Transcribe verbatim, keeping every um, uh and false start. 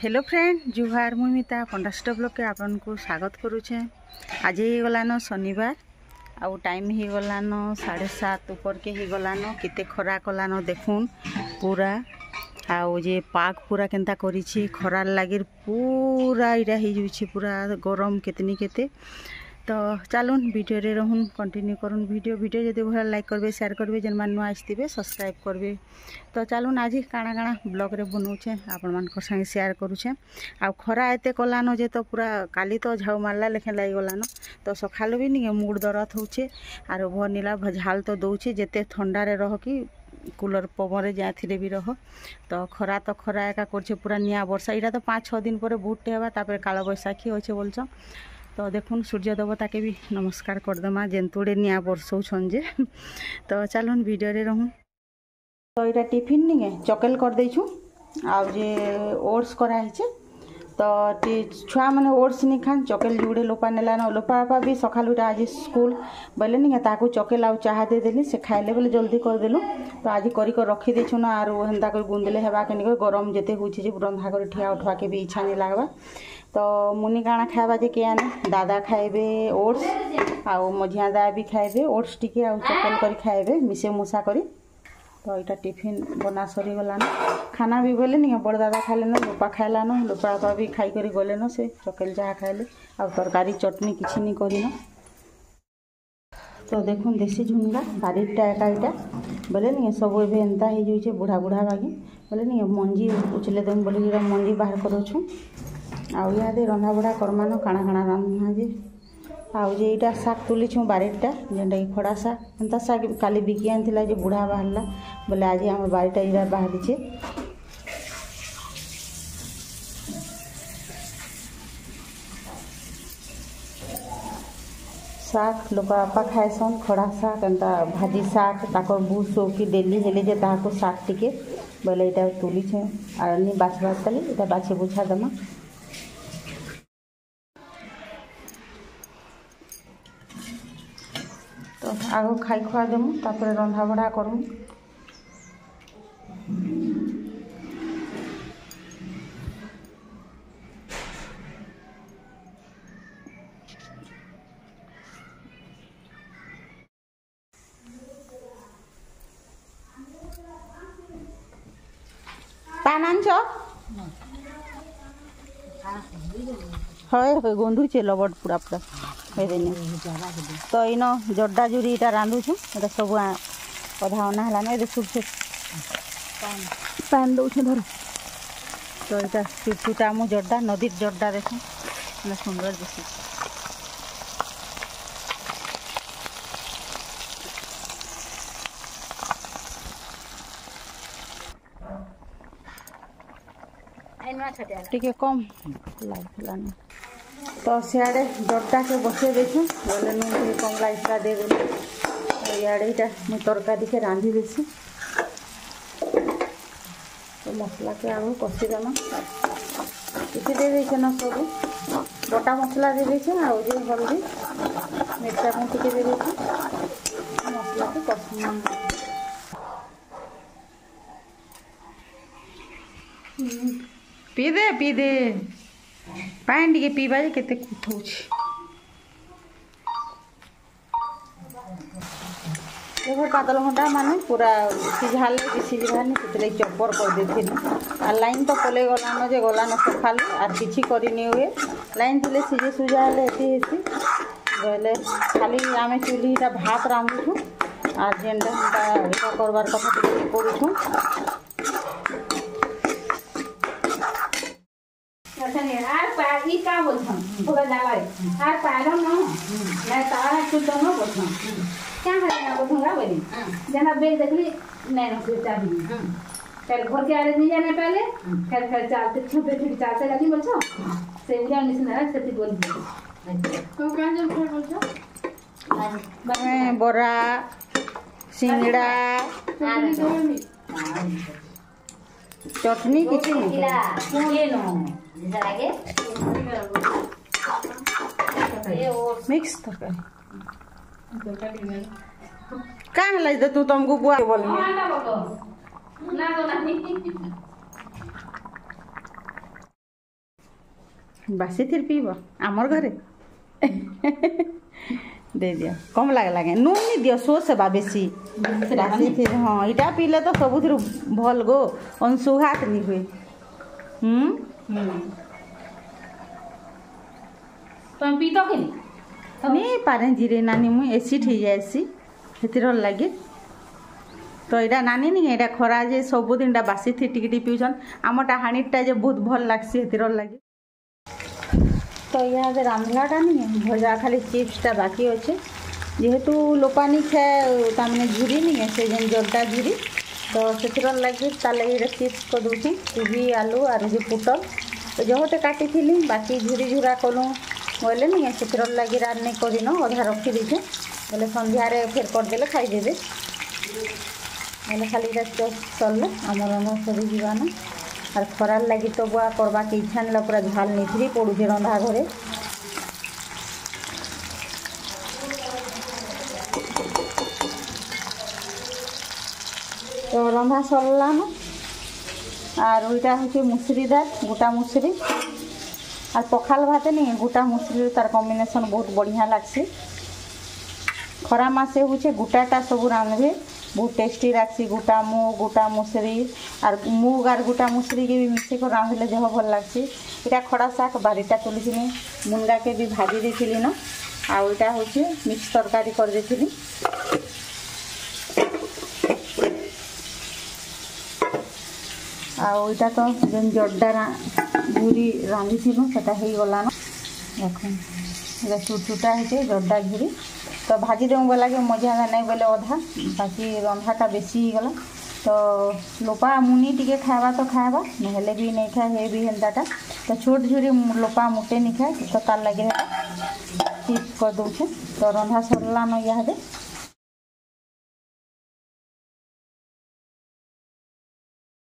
Hello friend जुहार मुई मिता पंडास्ट blog के आपन को स्वागत करुचे। आज ही गलान शनिवार आउ टाइम ही गलान साढ़े सात ऊपर के ही गलान केते खरा कलान देखुन पूरा आउ जे पाग पूरा केंता करिछि खरार लागिर पूरा इरा ही जुछि पूरा गरम केतनी केते। तो चलुन वीडियो रे रहून कंटिन्यू करूँ वीडियो वीडियो जब भल लाइक करबे शेयर करबे जेन मान नुआ आसथिबे सब्सक्राइब करबे। तो चलुन आज काଣା काଣା ब्लॉग रे बनौछे आपण मान को संगे शेयर करूछे। आ खरा एते कलानो जे तो पूरा काली तो झाऊ मारला लेखे लाई गलानो तो सखालो भी नहीं मूड दरद होछे आरो भनिला झाल तो दउछे जेते ठंडा रे रह कि कूलर पवरे जाथिले भी रह। तो खरा तो खरा एका करछे पूरा निया वर्षा इरा तो पाँच छः दिन पर बहुतटे हेबा तापर काल बैसाखी होछे बोलछ। तो देखुन सूर्य देवता के भी नमस्कार करदेमा जेंतुड़े निया बरसौछन जे। तो चलुन वीडियो रे रहूँ। तो यहाँ टिफिन नहीं चकेल कर देछु आ जे ओट्स कराई तो छुआ मैंने ओट्स नहीं खान चकेल जुड़े लोपा नेला न लोपा बापा भी सकालू आज स्कूल बोले नहीं ताकू चकेल आउ चाह देदेली से खाइले बोले जल्दी करदेलु। तो आज करी कर रखी देछु ना आर हेन्ता कर गुंदले हेबा के निक गरम जेते होछि जे रंधा कर ठिया उठवा के भी इच्छा नहीं लागबा। तो मुनि काଣା खाइबा जे के आने दादा खाइबे ओट्स आउ मझिया दादा भी खाइबे ओट्स टिके आउ चकेल करी खाइबे मिसे मुसा करी। तो यहाँ टिफिन बना सरी गलान खाना भी बोले नहीं बड़ दादा खाले न लोपा खाइला न लोपा बापा भी खाई करी गले न से चकेल जहाँ खाइले आ तरकारी चटनी किसी नहीं करी न। तो देखुन देसी झुनगा बारीटा एका इटा बोले नहीं सब एवं एंता हो जाइए बुढ़ा बुढ़ा बागी बोले नहीं मंजी उचले देम बोले मंजी बाहर करूँ आउ इहादे रंधा बढ़ा करमान काଣା काଣା रांधना जे आउ जे इटा शाग तुलीछूँ बारीटा जेनटा कि खड़ा शाग एंता शाग काली बिकी आनी जे बुढ़ा बाहरला बोले आज आम बारीटा इरा बाहरीचे। शाग लोक बापा खाएसन खड़ा शाग एंता भाजी शाग ताकर बू सौकी डेली हेले जे ताको शाग टिके बोले इटा तुलीछे आर नहीं बाछ बाछ ताली इटा बाछे बुछा दमा। तो आगो खाई खुआ देमु तापर रंधा बढ़ा करूँ। पान आनछ हय हय गंधुचे लबड़ पूरा पूरा हेदेने। तो इन जड्डा जुरी इटा रांधुछु एटा सब अधा अना हला न सुट सुट पान दउछु धर। तो इटा सुटा मु जड्डा नदी जड्डा देखो ना सुंदर दिसु। टिके कम लाग तो सियाड़े जड्डा के बसे देखूँ बोले नुन कम लाइटा दे दे इे इटा मुझे तरकारी के रांधि देसी। तो मसला के आगे कषिदेमा किसी दे देचे न सब बटा मसला दे देचे आ हल्दी मिर्चा को टिके दे देचे मसला के कषिमा। पी दे पी दे पानी टे पीवा केते कुथौछि देखो पातल घंटा माने पूरा सिझाले कि सिझानी से चपर कर देथिन आ लाइन तो पले गलान जे गलान सखालु आर किछि करिनी हुए लाइन थे सिझे सुझा हेले एति हेसी बोले खाली आमे चूल्हीटा भात रांधुछु आर जेनटा इटा करबार कथा टिके करूछु। ई का बोलछन पूरा जाला रे आर पारम न मैं तारा कुछ न बोलछन क्या है ना बोलूंगा बोली जना बे देखली नैनो से चाबी फिर घर के आरे नहीं जाने पहले फिर फिर चलते छुपे छुपे चलते लगी बोलछो से उड़ा निसना सेती बोल तो कान जन फिर बोलछो मैं बोरा सिंगड़ा चटनी किछि नहीं लागे मिक्स तरकारी कहाँ है तू तुमको बुआ बोल ना तो नहीं बासी थी पीब आमर घरे दे दियो कम लगे लगे नून नहीं दियो सोस बा बेसी बासी थी हाँ इटा पीले तो सब भल गो अंशुघात नहीं हुए हम्म तुम पीतो कि नहीं पारे जीरे नानी मुई एसिड हो जाएसी हेतिर लगे तो यहाँ नानी नहीं यहाँ खरा जे सबुदिन बासी थी टिके पीछन आमटा हाणीटा जे बहुत भल लगसी हेतिर लगे तो यहाँ रांधलाटा नहीं भजा खाली चिप्सटा बाकी अच्छे जेहेतु लोपानी खाए तमें झुरी नहीं है से जेन जड्डा झुरी तो से लगे तार लगे चिप्स कर दूसरी कोबी आलू आर जो पुटल तो जहोटे काटी थी बाकी झुरी झुरा कलूँ बोले नहीं से लगे रात नहीं कर अधा रखी दीचे बोले सन्धारे फेर करदे खाईदेवे बोले खाली सरले आम रंधा सरी जावाना और खरार लगी तो बुआ करवा के इच्छा नहीं पूरा झाल निथरी पड़ुचे रंधा घरे तो रंधा सरलान और इटा हूँ मुसरी दाल गोटा मुसरी और पखाल भात नहीं गोटा मुसरी तार कॉम्बिनेशन बहुत बढ़िया लगसी खरा मासे हूँ गोटाटा सब रांधे बहुत टेस्टी लगसी गोटा मुग गोटा मुसरी और मुग और गोटा मुसरी के भी मिसे को रांधले जह भल लगसी इटा खड़ा शाक बारीटा तुली मुनगा के भी भाजी देती न आउ इटा हूँ मिक्स तरकारी कर देती आउ इटा तो जेन जड्डा झुरी रांधि थी सेटा हो गलान देख चुट चुटा है जड्डा झुरी तो भाजी देव बोला कि मजा नहीं बोले अधा बाकी रंधाटा बेसी गला तो लोपा मुनी टिके खावा तो खावा नहले भी नहीं खाए हे भी हेल्दाटा तो छोट झुरी लोपा मुटे नहीं खाए तो तार लगे चिप्स कर दूचे तो रंधा सरलान इहादे